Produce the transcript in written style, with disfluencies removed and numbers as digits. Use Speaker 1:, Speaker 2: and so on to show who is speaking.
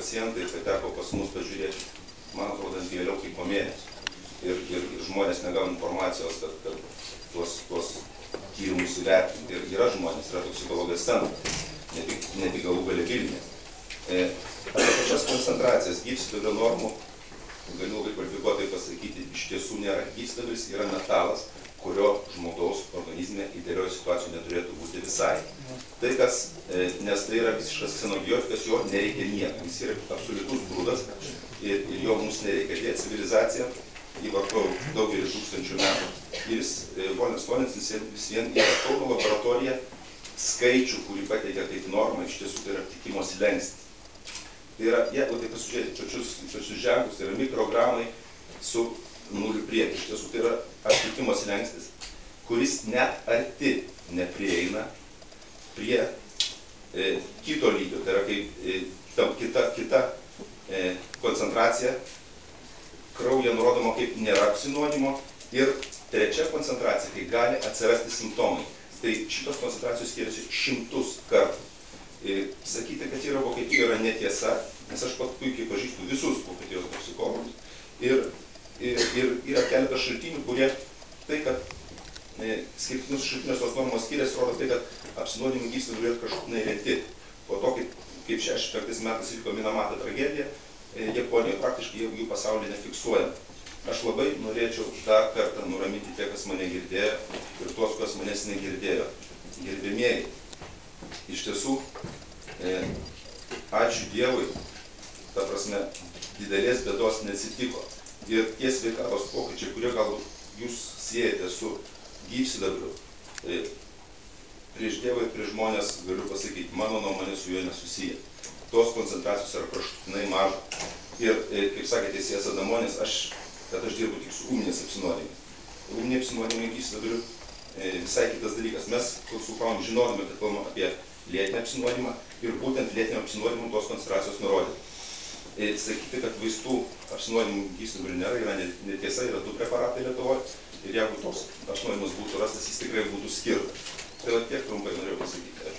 Speaker 1: pacientai, kai teko pas mus pažiūrėti, man atrodo, vėliau kaip po mėnesio. Ir žmonės negauna informacijos, kad tuos tyrimus įvertinti. Ir yra žmonės, yra toksikologijos centras, ne tik galų gale Vilniuje. Apie pačias koncentracijas gyvsidabrio normų, galiu labai kvalifikuotai pasakyti, iš tiesų nėra. Gyvsidabris yra metalas, kurio žmogaus organizme idealioje situacijoje neturėtų būti visai. Tai kas, nes tai yra visiškas ksenobiotikas, jo nereikia niekam. Jis yra absoliutus brudas ir jo mums nereikia. Dėja civilizacija, jį vartojo daugelį tūkstančių metų. Ir jis, Volneris Florence, vis vien yra Kauno laboratorija skaičių, kurį pateikia kaip normą, iš tiesų tai yra aptikimo slenkstis. Tai yra, jeigu taip pasižiūrėti pačius ženklus, tai yra mikrogramai su nuliu priekį. Iš tiesų tai yra aptikimo slenkstis, kuris net arti neprieina prie kito lygio. Tai yra kaip kita koncentracija kraujyje nurodoma kaip nėra apsinuodijimo. Ir trečia koncentracija, kai gali atsirasti simptomai. Tai šitos koncentracijos skiriasi 100 kartų. Sakyti, kad yra Vokietijoje, yra netiesa, nes aš pat puikiai pažįstu visus Vokietijos toksikologus. Ir yra keletas šaltinių, kurie tai, kad skirtinus šaltinius tos normos skiriasi, rodo tai, kad apsinuodijimų gyvsidabrio yra kažkokie reti. Po to, kaip 65 metais įvyko Minamato tragedija, Japonijoje praktiškai jų pasaulyje nefiksuojama. Aš labai norėčiau dar kartą nuraminti tie, kas mane girdėjo ir tuos, kas manęs negirdėjo. Gerbėmieji, iš tiesų, ačiū Dievui, ta prasme, didelės bėdos neatsitiko. Ir tie sveikatos pokyčiai, kurie galbūt jūs siejate su gyvsidabriu, prieš Dievą ir prieš žmonės galiu pasakyti, mano nuomonė su juo nesusiję. Tos koncentracijos yra kraštutinai maža. Ir, kaip sakė teisėjas Adamonis, kad aš dirbu tik su ūminės apsinuodijimais. Ūminiai apsinuodijimai gyvsidabriu visai kitas dalykas. Mes konsultavom, žinodami, kad kalbame apie lėtinę apsinuodimą ir būtent lėtinio apsinuodimų tos koncentracijos nurodyti. Sakyti, kad vaistų apsinuodimų gyvsidabriu nėra, yra netiesa, yra 2 preparatai Lietuvoje. Ir jeigu toks apsinuodimas būtų rastas, jis tikrai būtų skirtas. Tai tiek trumpai norėjau pasakyti.